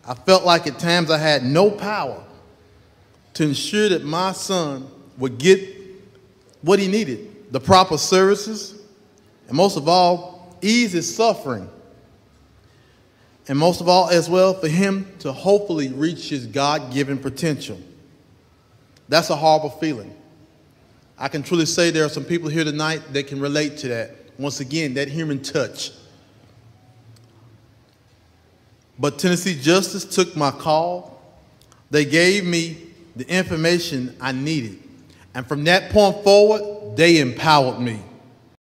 I felt like at times I had no power to ensure that my son would get what he needed, the proper services, and most of all, ease his suffering. And most of all, as well, for him to hopefully reach his God-given potential. That's a horrible feeling. I can truly say there are some people here tonight that can relate to that. Once again, that human touch. But Tennessee Justice took my call. They gave me the information I needed. And from that point forward, they empowered me.